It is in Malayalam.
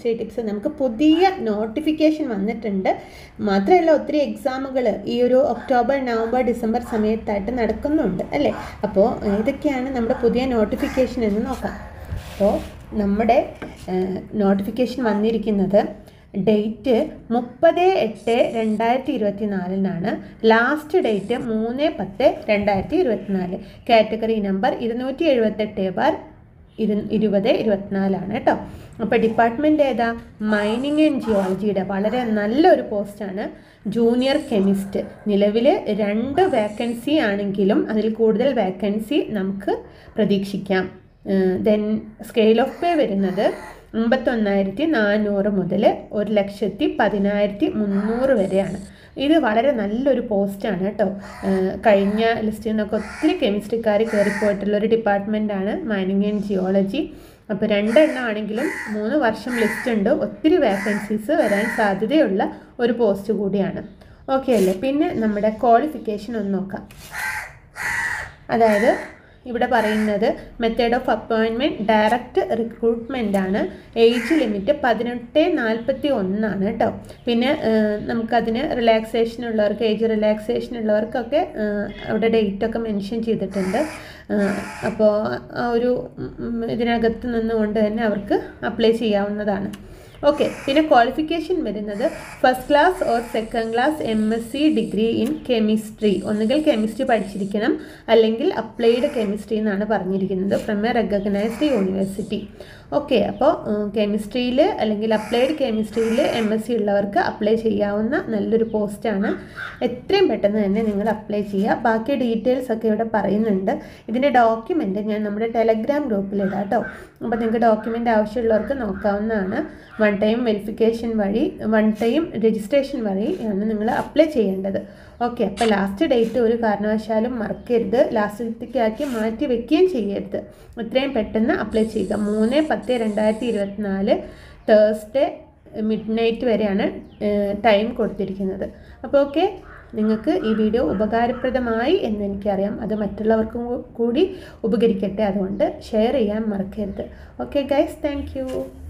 History tips. നമുക്ക് പുതിയ നോട്ടിഫിക്കേഷൻ വന്നിട്ടുണ്ട്. മാത്രമല്ല ഒത്തിരി എക്സാമുകൾ ഈ ഒരു ഒക്ടോബർ, നവംബർ, ഡിസംബർ സമയത്തായിട്ട് നടക്കുന്നുണ്ട് അല്ലേ. അപ്പോൾ ഏതൊക്കെയാണ് നമ്മുടെ പുതിയ നോട്ടിഫിക്കേഷൻ എന്ന് നോക്കാം. അപ്പോൾ നമ്മുടെ നോട്ടിഫിക്കേഷൻ വന്നിരിക്കുന്നത് date 30/8/2024 last date 3/10/2024. Category number 278/2024 കേട്ടോ. അപ്പോൾ ഡിപ്പാർട്ട്മെൻറ്റ് ഏതാ? മൈനിങ് ആൻഡ് ജിയോളജിയുടെ വളരെ നല്ലൊരു പോസ്റ്റാണ്. Junior chemist. നിലവിൽ 2 വേക്കൻസി ആണെങ്കിലും അതിൽ കൂടുതൽ വേക്കൻസി നമുക്ക് പ്രതീക്ഷിക്കാം. ദെൻ സ്കെയിൽ ഓഫ് പേ വരുന്നത് 51,400 മുതൽ 1,10,300 വരെയാണ്. ഇത് വളരെ നല്ലൊരു പോസ്റ്റാണ് കേട്ടോ. കഴിഞ്ഞ ലിസ്റ്റിൽ നിന്നൊക്കെ ഒത്തിരി കെമിസ്ട്രിക്കാർ കയറിപ്പോയിട്ടുള്ളൊരു ഡിപ്പാർട്ട്മെൻറ്റാണ് മൈനിങ് ആൻഡ് ജിയോളജി. അപ്പോൾ 2 എണ്ണം ആണെങ്കിലും 3 വർഷം ലിസ്റ്റ് ഉണ്ട്. ഒത്തിരി വേക്കൻസീസ് വരാൻ സാധ്യതയുള്ള ഒരു പോസ്റ്റ് കൂടിയാണ്. ഓക്കെ അല്ലേ. പിന്നെ നമ്മുടെ ക്വാളിഫിക്കേഷൻ ഒന്ന് നോക്കാം. അതായത് ഇവിടെ പറയുന്നത് method of appointment direct recruitment ആണ്. ഏജ് ലിമിറ്റ് 18-41 കേട്ടോ. പിന്നെ നമുക്കതിന് റിലാക്സേഷൻ ഉള്ളവർക്ക്, ഏജ് റിലാക്സേഷൻ ഉള്ളവർക്കൊക്കെ അവിടെ ഡേറ്റൊക്കെ മെൻഷൻ ചെയ്തിട്ടുണ്ട്. അപ്പോൾ ആ ഒരു ഇതിനകത്ത് നിന്നുകൊണ്ട് തന്നെ അവർക്ക് അപ്ലൈ ചെയ്യാവുന്നതാണ്. ഓക്കെ. പിന്നെ ക്വാളിഫിക്കേഷൻ വരുന്നത് first class or second class MSc degree in chemistry. ഒന്നുകിൽ കെമിസ്ട്രി പഠിച്ചിരിക്കണം, അല്ലെങ്കിൽ അപ്ലൈഡ് കെമിസ്ട്രി എന്നാണ് പറഞ്ഞിരിക്കുന്നത്, from a recognised university. Okay. അപ്പോൾ കെമിസ്ട്രിയിൽ അല്ലെങ്കിൽ അപ്ലൈഡ് കെമിസ്ട്രിയിൽ MSc ഉള്ളവർക്ക് അപ്ലൈ ചെയ്യാവുന്ന നല്ലൊരു പോസ്റ്റാണ്. എത്രയും പെട്ടെന്ന് തന്നെ നിങ്ങൾ അപ്ലൈ ചെയ്യുക. ബാക്കി ഡീറ്റെയിൽസ് ഒക്കെ ഇവിടെ പറയുന്നുണ്ട്. ഇതിൻ്റെ ഡോക്യുമെൻ്റ് ഞാൻ നമ്മുടെ ടെലഗ്രാം ഗ്രൂപ്പിലിടാം കേട്ടോ. അപ്പോൾ നിങ്ങൾക്ക് ഡോക്യുമെൻ്റ് ആവശ്യമുള്ളവർക്ക് നോക്കാവുന്നതാണ്. 1 ടൈം വെരിഫിക്കേഷൻ വഴി, 1 ടൈം രജിസ്ട്രേഷൻ വഴിയാണ് നിങ്ങൾ അപ്ലൈ ചെയ്യേണ്ടത്. ഓക്കെ. അപ്പോൾ ലാസ്റ്റ് ഡേറ്റ് ഒരു കാരണവശാലും മറക്കരുത്. ലാസ്റ്റിലേക്കാക്കി മാറ്റി വെക്കുകയും ചെയ്യരുത്. എത്രയും പെട്ടെന്ന് അപ്ലൈ ചെയ്യുക. 3/10/2024 തേഴ്സ്ഡേ മിഡ്നൈറ്റ് വരെയാണ് ടൈം കൊടുത്തിരിക്കുന്നത്. അപ്പോൾ ഓക്കെ, നിങ്ങൾക്ക് ഈ വീഡിയോ ഉപകാരപ്രദമായി എന്ന് എനിക്കറിയാം. അത് മറ്റുള്ളവർക്കും കൂടി ഉപകരിക്കട്ടെ. അതുകൊണ്ട് ഷെയർ ചെയ്യാൻ മറക്കരുത്. Okay guys, thank U.